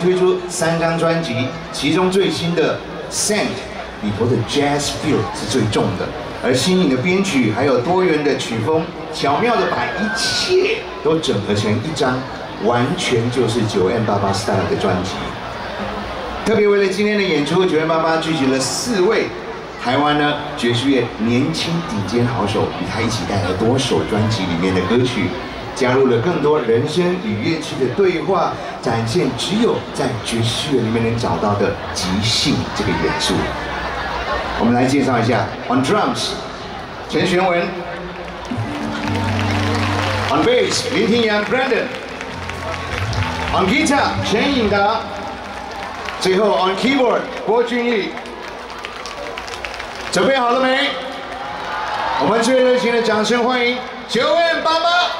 推出3张专辑，其中最新的《Scent》里头的 Jazz Feel 是最重的，而新颖的编曲还有多元的曲风，巧妙的把一切都整合成一张，完全就是9M88 style 的专辑。特别为了今天的演出，9M88聚集了4位台湾呢爵士乐年轻顶尖好手，与他一起带来多首专辑里面的歌曲。 加入了更多人声与乐器的对话，展现只有在爵士乐里面能找到的即兴这个元素。我们来介绍一下 ，On drums， 陈玄文 ；On bass， 林庭阳 Brandon；On guitar， 陈颖达；最后 On keyboard， 郭俊义。准备好了没？我们最热情的掌声欢迎9M88。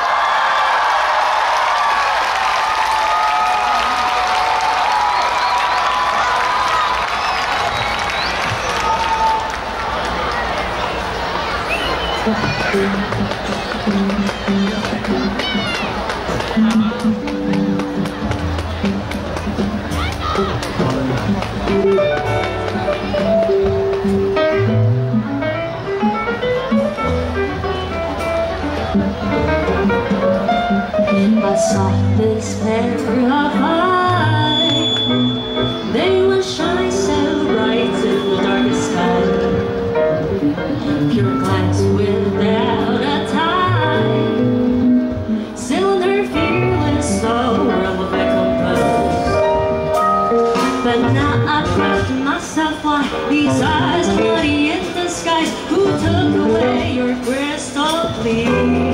I saw this pair of eyes. They will shine so bright in the darkest sky. Pure glass without a tie. Cylinder fearless, so relevant composed. But now I ask myself why these eyes are bloody in the skies. Who took away your crystal clear?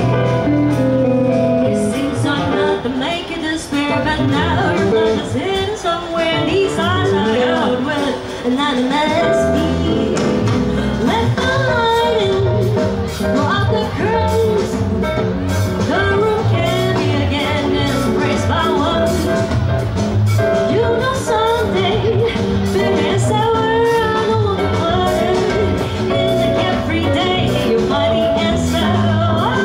But now your blood is hidden somewhere. These eyes are out with anonymous me. Let the light in, blow out the curtains. The room can be again embraced by one. You know something, bitter and sour. I don't want to put it in the everyday. You're mighty and so.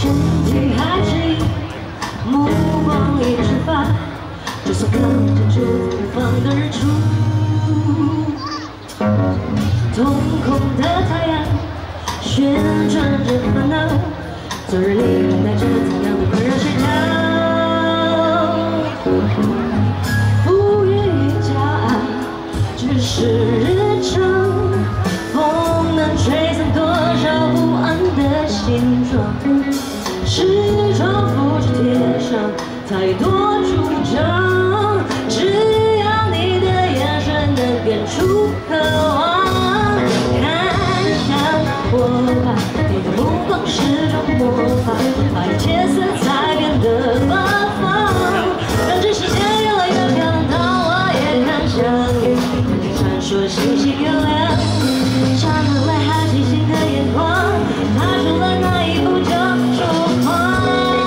身体还迟疑，目光一直发，就算看见就在远方的日出。瞳孔的太阳旋转着烦恼，昨日里还带着怎样的困扰谁逃？富裕与骄傲只是日常，风能吹散多少不安的形状，时常复制贴上太多主张，只要你的眼神能点出渴望。我把你的目光是种魔法，把一切色彩变得芬芳，让这世界越来越漂亮，当我也很想你。闪烁星星月亮，常常来好奇心的眼光，踏出了那一步就出发。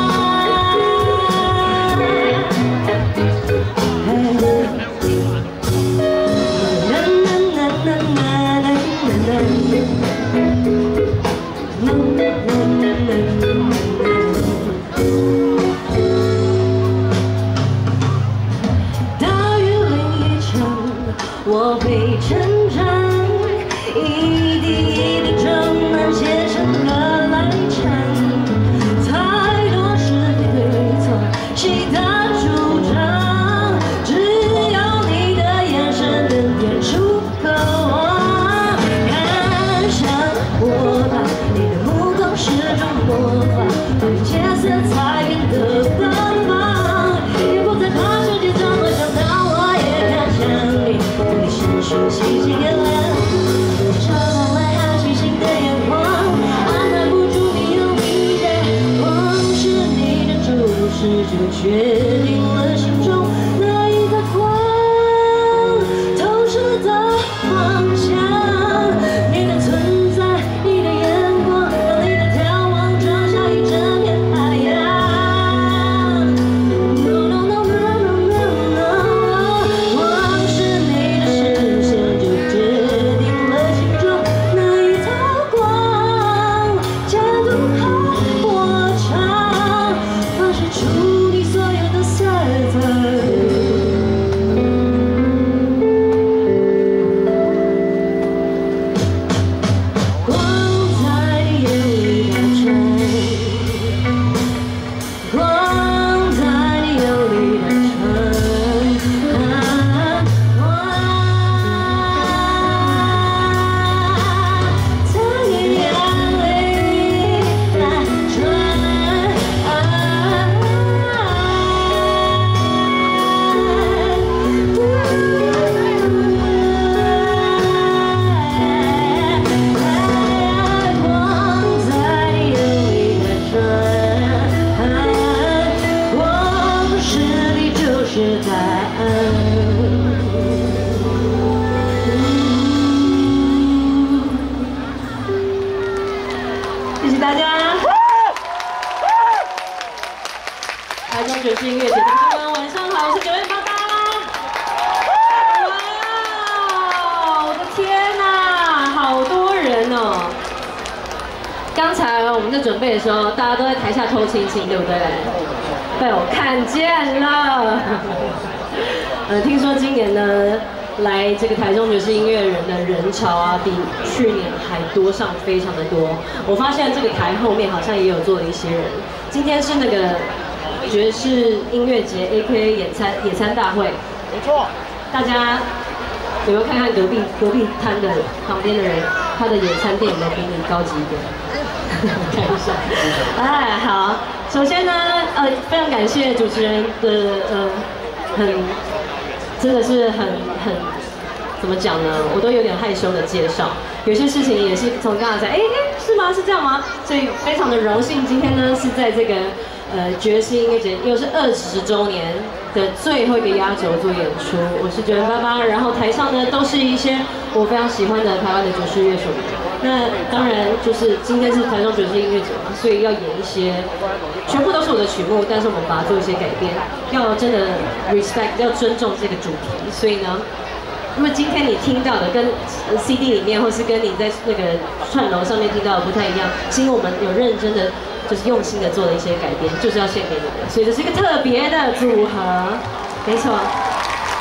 大雨淋一场，我会成长，一滴一滴装满写成歌来唱，太多是非对错，谁的主张？只要你的眼神能点出渴望，看上我吧，你的目光是种魔法，把一切色彩变得芬芳，也不再怕世界怎么想，当我也看向你，对你闪烁星星月亮，常常来好奇心的眼光，按捺不住你有你的光，是你的注视就决定了心中那一道光，投射的方向，你的存在，你的眼光，让你的眺望装下一整片海洋。No no no no no no no， 光是你的视线就决定了心中那一道光，加度和波长，放射出你所有的色彩。光在眼里打转，光在你眼里打转，光在你眼里打光是你就是答案。谢谢大家。台中爵士音乐节的朋友们，晚上好，我是9月88。哇，我的天哪，好多人哦！刚才我们在准备的时候，大家都在台下偷亲亲，对不对？被我看见了。听说今年呢，来这个台中爵士音乐人的人潮啊，比去年还多上非常的多。我发现这个台后面好像也有坐了一些人。今天是那个爵士音乐节 AKA 野餐大会， 没错。 大家有没有看看隔壁摊的旁边的人，他的野餐店有没有比你高级一点？看一下。哎，好，首先呢，非常感谢主持人的真的是很怎么讲呢？我都有点害羞的介绍，有些事情也是从刚才是吗？是这样吗？所以非常的荣幸，今天呢是在这个爵士音乐节又是20周年的最后一个压轴做演出。我是9月88，然后台上呢都是一些我非常喜欢的台湾的爵士乐手。那当然就是今天是台中爵士音乐节嘛，所以要演一些全部都是我的曲目，但是我们把它做一些改编，要真的 respect， 要尊重这个主题。所以呢，如果今天你听到的跟CD 里面，或是跟你在那个串楼上面听到的不太一样，是因为我们有认真的就是用心的做了一些改编，就是要献给你们，所以这是一个特别的组合，没错。